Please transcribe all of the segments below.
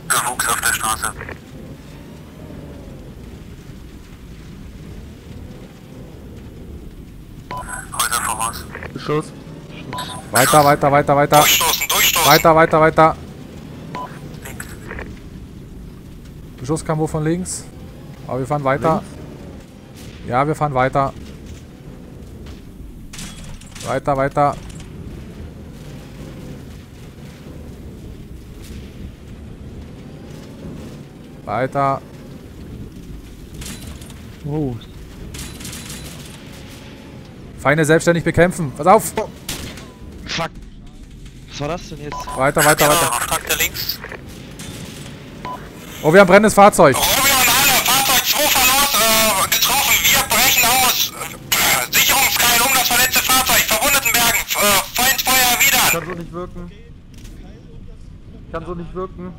Bewuchs auf der Straße. Häuser voraus. Beschuss. Weiter, weiter, weiter, weiter. Durchstoßen, durchstoßen. Weiter, weiter, weiter. Links. Beschuss kam wo von links. Aber wir fahren weiter. Ja, wir fahren weiter. Weiter, weiter. Weiter. Oh. Feinde selbstständig bekämpfen. Pass auf! Fuck. Was war das denn jetzt? Weiter, weiter, Ja, weiter. Kontakte links. Oh, wir haben brennendes Fahrzeug. Romeo und Halle, Fahrzeug 2 verloren, getroffen. Wir brechen aus. Sicherungskeil um das verletzte Fahrzeug. Verwundetenbergen. Feindfeuer erwidern. Kann so nicht wirken. Kann so nicht wirken.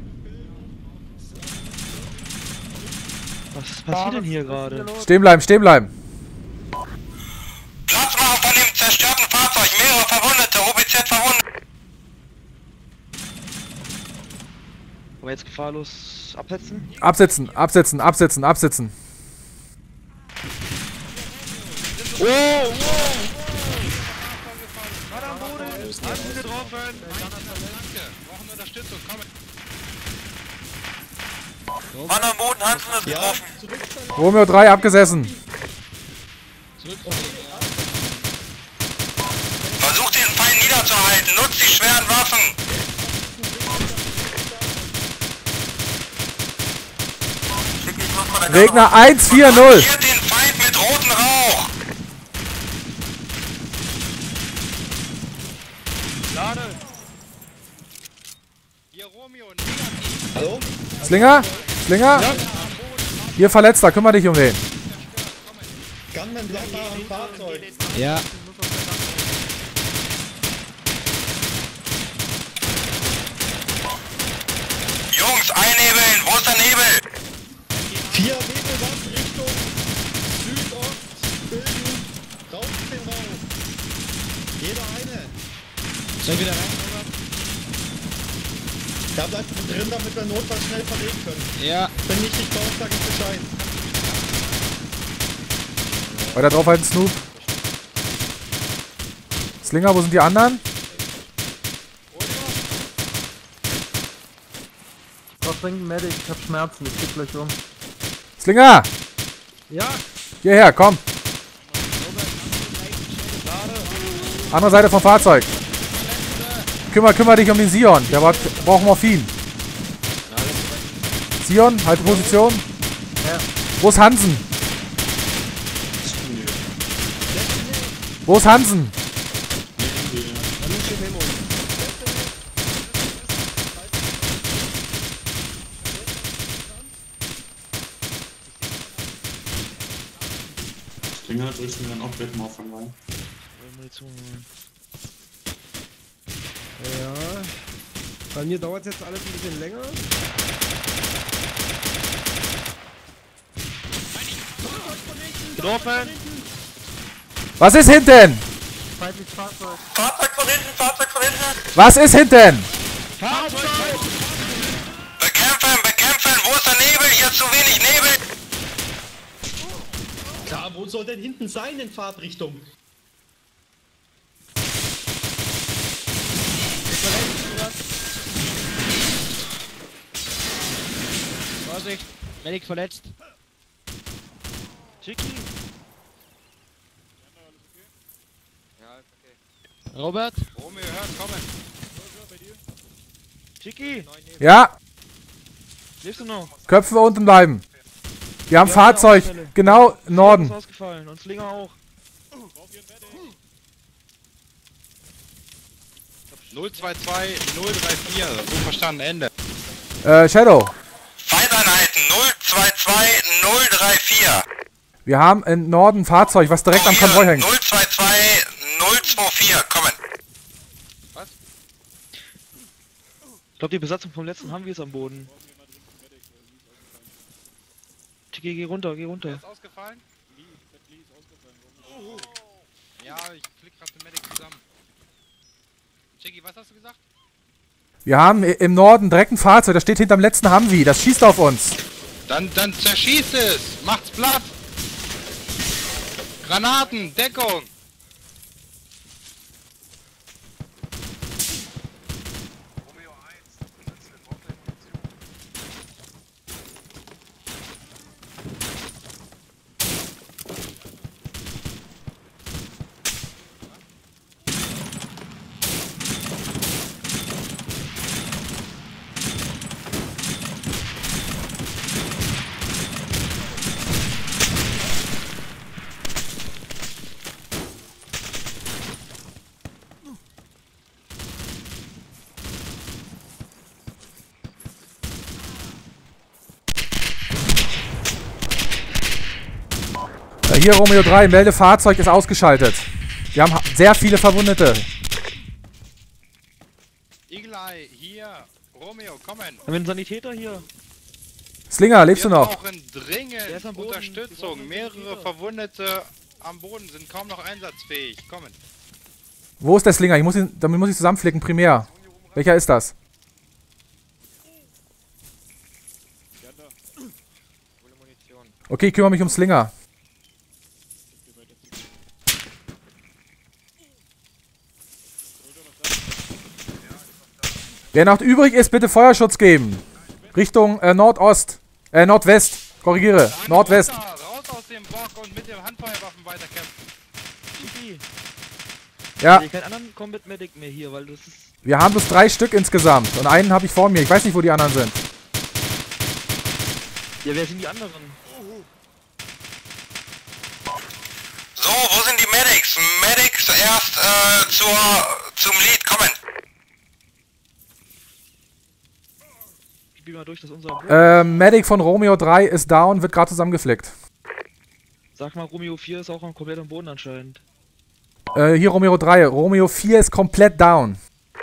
Was passiert denn hier gerade? Stehen bleiben, stehen bleiben. Platz machen von dem zerstörten Fahrzeug. Mehrere Verwundete. OBZ verwundet. Wollen wir jetzt gefahrlos absetzen? Absetzen, absetzen, absetzen, absetzen. Oh, wow! Hast du getroffen? Brauchen Unterstützung. Mann am Boden, Hansen ist getroffen. Romeo 3 abgesessen. Versucht den Feind niederzuhalten. Nutzt die schweren Waffen. Regner 140. Markiert den Feind mit rotem Rauch. Lade! Hier Romeo, negativ! Hallo? Slinger? Slinger? Hier Verletzter, kümmere dich um den. Gunman bleibt mal am Fahrzeug. Ja. Jungs, einnebeln. Wo ist der Nebel? 4 Nebelwand Richtung Südost bilden. Raus den Raum. Jeder eine. Soll ich wieder rein? Da bleibt drin, damit wir notfalls schnell verlegen können. Ja. Wenn nicht, ich baue, sag ich Bescheid. Weiter draufhalten, Snoop. Slinger, wo sind die anderen? Was bringt ein Medic? Ich hab Schmerzen, ich geh gleich um. Slinger! Ja! Hierher, komm! Andere Seite vom Fahrzeug. Kümmere dich um den Sion. Der braucht Morphin. Sion, halte Position. Ja. Wo ist Hansen? Wo ist Hansen? Dinger drückst du mir dann auch gleich mal auf den rein. Ja. Bei mir dauert jetzt alles ein bisschen länger. Getroffen! Was ist hinten? Feindliches Fahrzeug. Fahrzeug von hinten, Fahrzeug von hinten. Was ist hinten? Bekämpfen, bekämpfen. Wo ist der Nebel? Hier ist zu wenig Nebel. Klar, wo soll denn hinten sein in Fahrtrichtung? Vorsicht! Medic verletzt! Chicky! Ja, ist okay. Robert! Romeo, hört, kommen! Chicky! Ja, Lebst du noch? Köpfe unten bleiben. Wir haben Ja, Fahrzeug. Ausfälle. Genau, Ist Norden. ausgefallen und Slinger auch. 022 034, so verstanden, Ende. Shadow. Feindeinheiten 022 034. Wir haben im Norden Fahrzeug, was direkt am Konvoi hängt. 022 024, kommen. Ich glaube, die Besatzung vom letzten haben wir es am Boden. Chicky, geh runter, geh runter. Ist ausgefallen? Lee ist ausgefallen. Ja, ich klick gerade den Medic zusammen. Chicky, was hast du gesagt? Wir haben im Norden direkt ein Fahrzeug, das steht hinterm letzten Humvee. Das schießt auf uns. Dann zerschießt es! Macht's platt! Granaten! Deckung! Hier Romeo 3, melde Fahrzeug ist ausgeschaltet. Wir haben sehr viele Verwundete. Eagle Eye, hier! Romeo, kommen! Haben wir einen Sanitäter hier? Slinger, lebst du Wir noch? brauchen Der dringend ist am Boden. Unterstützung. Mehrere Verwundete am Boden sind kaum noch einsatzfähig. Kommen. Wo ist der Slinger? Damit muss ich zusammenflicken, primär. Welcher ist das? Okay, kümmere mich um Slinger. Wer noch übrig ist, bitte Feuerschutz geben. Richtung Nordost. Nordwest. Korrigiere. Nordwest. Raus aus dem Bock und mit den Handfeuerwaffen weiterkämpfen. Chibi. Ja, Keinen anderen Combat Medic mehr hier, weil das ist... wir haben bloß 3 Stück insgesamt. Und einen habe ich vor mir. Ich weiß nicht, wo die anderen sind. Ja, wer sind die anderen? So, wo sind die Medics? Medics erst zum Lead, kommen. Ich spiel mal durch, dass unser... Medic von Romeo 3 ist down, wird gerade zusammengeflickt. Sag mal, Romeo 4 ist auch komplett am Boden anscheinend. Hier Romeo 3. Romeo 4 ist komplett down.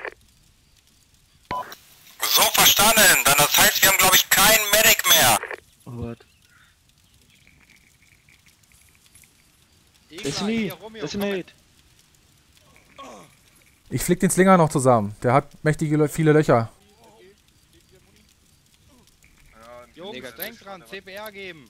So, verstanden. Dann das heißt, wir haben, glaube ich, keinen Medic mehr. Oh Gott. Eagle Eye, Destiny, hier, Romeo, Decimate. Ich flick den Slinger noch zusammen. Der hat mächtige viele Löcher. Jungs, denkt dran, CPR geben.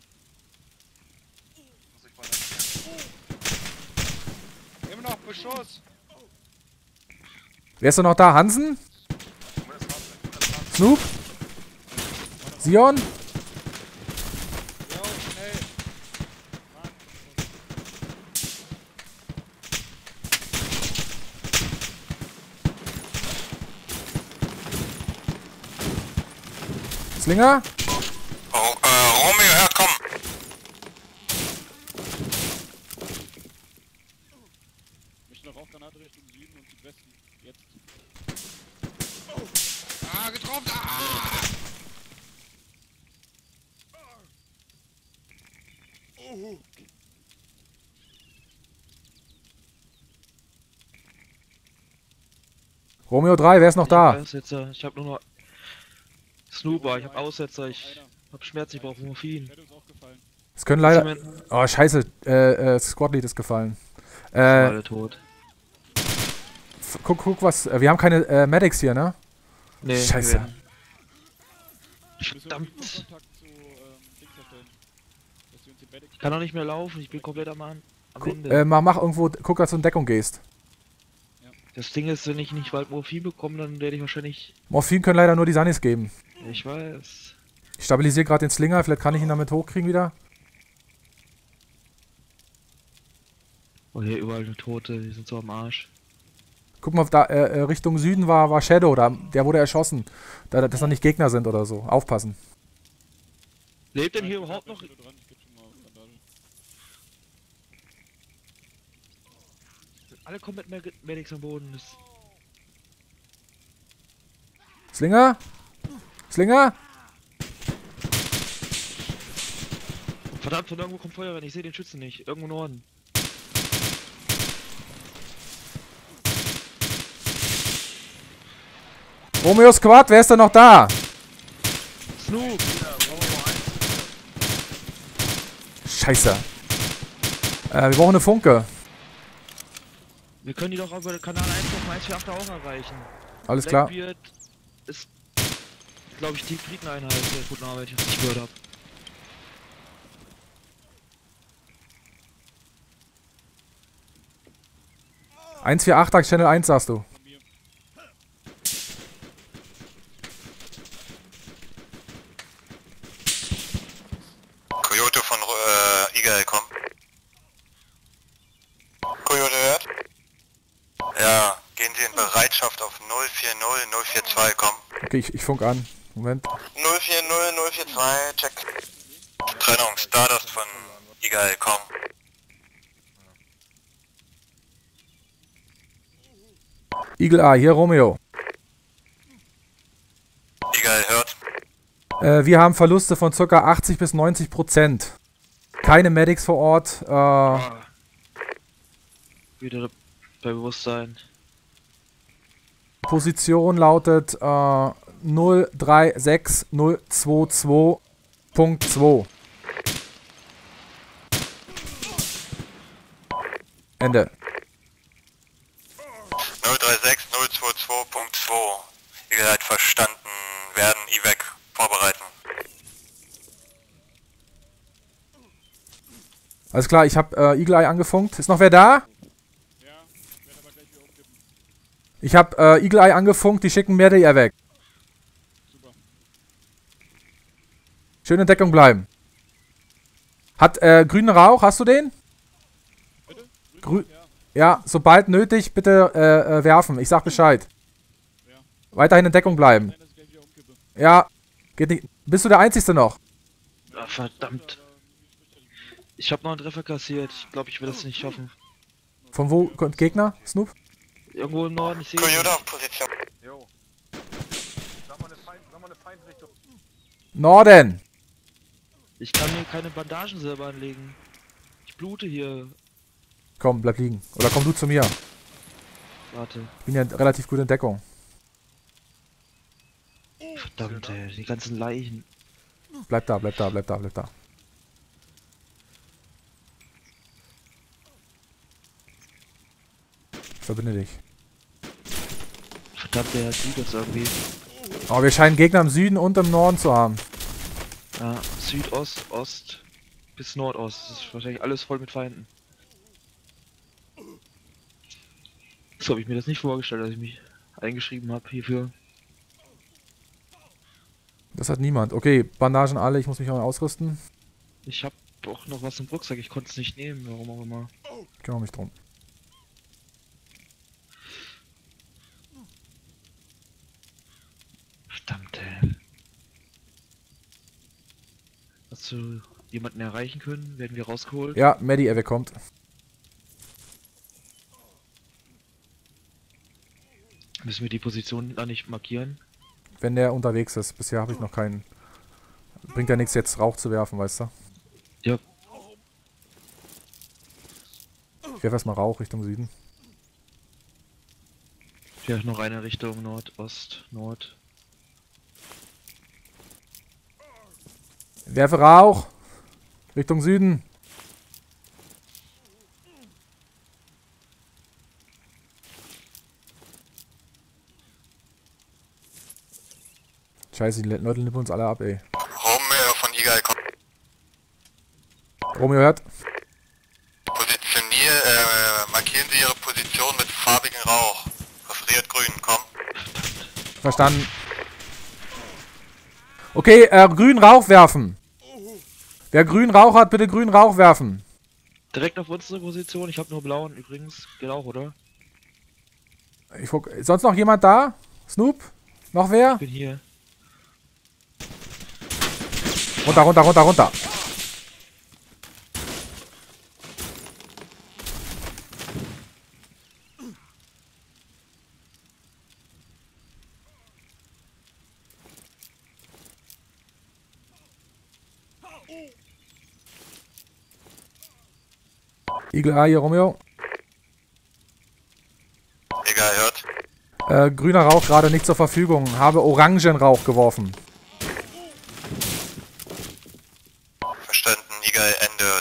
Immer noch Beschuss. Wer ist denn noch da? Hansen? Snoop? Sion? Jo, schnell. Slinger? Romeo, hört, komm. Mich noch Rauchgranate Richtung Süden und Südwesten. Jetzt. Ah, getroffen! Ah! Romeo 3, wer ist noch da? Aussetzer. Ich hab nur noch... Snooper, ich hab Aussetzer, ich hab Schmerzen, ich brauche Morphin. Es können leider... Oh, scheiße. Squadlead ist gefallen. Alle tot. Guck was... wir haben keine Medics hier, ne? Nee, Scheiße. Verdammt. Ich kann doch nicht mehr laufen, ich bin komplett am Ende. Mach irgendwo... Guck, dass du in Deckung gehst. Das Ding ist, wenn ich nicht bald Morphin bekomme, dann werde ich wahrscheinlich... Morphin können leider nur die Sunnis geben. Ich weiß. Ich stabilisiere gerade den Slinger, vielleicht kann ich ihn damit hochkriegen wieder. Oh, hier überall eine Tote, die sind so am Arsch. Guck mal, da Richtung Süden war Shadow, der wurde erschossen. Dass da nicht Gegner sind oder so. Aufpassen. Lebt denn hier überhaupt noch... Alle Combat Medics am Boden. Das Slinger? Slinger? verdammt, von irgendwo kommt Feuer rein. Ich sehe den Schützen nicht. Irgendwo im Norden. Romeo Squad, wer ist denn noch da? Snoop! Scheiße. Wir brauchen eine Funke. Wir können die doch über den Kanal 1.148 auch erreichen. Alles klar. Blackbeard, ist, glaube ich, die Fliegeneinheit der guten Arbeit, die ich nicht gehört habe. .148 Channel 1 sagst du. Coyote von Eagle, komm. Coyote hört? Ja, gehen Sie in Bereitschaft auf 040-042, komm. Okay, ich funk an. Moment. 040-042, check. Trennung, Stardust von Eagle, komm. Eagle A, hier Romeo. Eagle hört. Wir haben Verluste von ca. 80 bis 90%. Keine Medics vor Ort. Wieder bei Bewusstsein. Position lautet 036022.2. Ende. 036-022.2. Eagle hat verstanden, werden Evac vorbereiten. Alles klar, ich habe Eagle Eye angefunkt. Ist noch wer da? Ich habe Eagle Eye angefunkt, die schicken Media weg. Schön in Deckung bleiben. Hat grünen Rauch, hast du den? Ja, sobald nötig, bitte werfen. Ich sag Bescheid. Weiterhin in Deckung bleiben. Ja, geht nicht. Bist du der Einzige noch? Ah, verdammt. Ich habe noch einen Treffer kassiert. Ich glaube, ich will das nicht schaffen. Von wo kommt Gegner, Snoop? Irgendwo im Norden, ich sehe Coyote auf Position. Jo. Sag mal eine Feindrichtung. Norden! Ich kann mir keine Bandagen selber anlegen. Ich blute hier. Komm, bleib liegen. Oder komm du zu mir. Warte. Ich bin ja relativ gut in Deckung. Verdammt, ey, die ganzen Leichen. Bleib da, bleib da, bleib da, bleib da. Ich verbinde dich. Verdammt, der sieht uns irgendwie. Aber wir scheinen Gegner im Süden und im Norden zu haben. Ja, Südost, Ost bis Nordost. Das ist wahrscheinlich alles voll mit Feinden. So habe ich mir das nicht vorgestellt, als ich mich eingeschrieben habe hierfür. Das hat niemand. Okay, Bandagen alle, ich muss mich auch mal ausrüsten. Ich habe auch noch was im Rucksack, ich konnte es nicht nehmen, warum auch immer. Ich kümmere mich drum. Verdammt, ey. Hast du jemanden erreichen können? Werden wir rausgeholt? Ja, Maddie, er kommt. Müssen wir die Position da nicht markieren? Wenn der unterwegs ist. Bisher habe ich noch keinen. Bringt ja nichts jetzt Rauch zu werfen, weißt du? Ja. Ich werfe erstmal Rauch Richtung Süden. Vielleicht noch eine Richtung Nordost, Nord. Werfe Rauch Richtung Süden. Scheiße, die Leute nippen uns alle ab, ey. Romeo von Eagle, komm. Romeo hört. Markieren Sie Ihre Position mit farbigem Rauch. Präferiert grün, komm. Verstanden. Okay, grünen Rauch werfen. Wer grünen Rauch hat, bitte grünen Rauch werfen. Direkt auf unsere Position, ich habe nur blauen übrigens. Geht auch, oder? Sonst noch jemand da? Snoop? Noch wer? Ich bin hier. Runter, runter, runter, runter. Eagle A hier, Romeo. Egal, hört. Grüner Rauch gerade nicht zur Verfügung. Habe Orangenrauch geworfen. Verstanden, Eagle, Ende.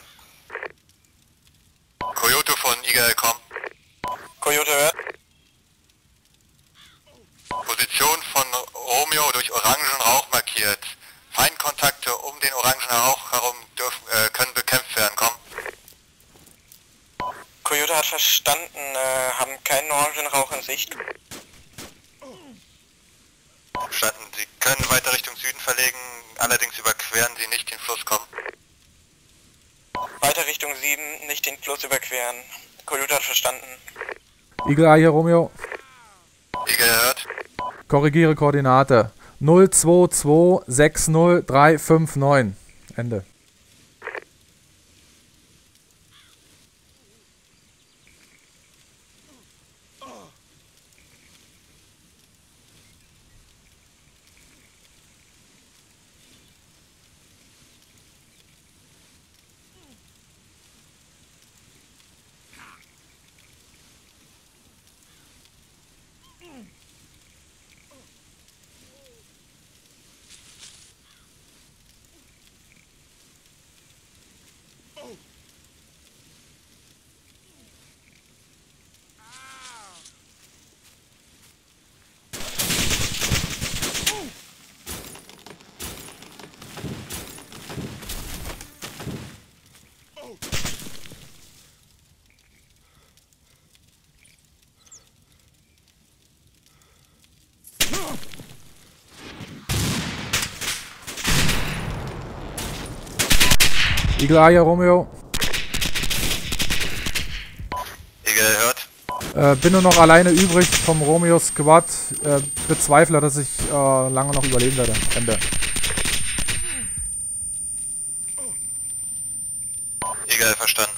Coyote von Eagle, komm. Coyote hört. Position von Romeo durch orangen Rauch markiert. Feindkontakte um den orangen Rauch herum können bekämpft werden. Komm. Coyote hat verstanden, haben keinen orangen Rauch in Sicht. Verstanden, Sie können weiter Richtung Süden verlegen, allerdings überqueren Sie nicht den Fluss, kommen. Weiter Richtung 7, nicht den Fluss überqueren. Coyote hat verstanden. Eagle Eye hier, Romeo. Eagle hört. Korrigiere Koordinate. 02260359. Ende. Eagle Eye, Romeo. Eagle hört. Bin nur noch alleine übrig vom Romeo Squad. Bezweifle, dass ich lange noch überleben werde. Ende. Eagle verstanden.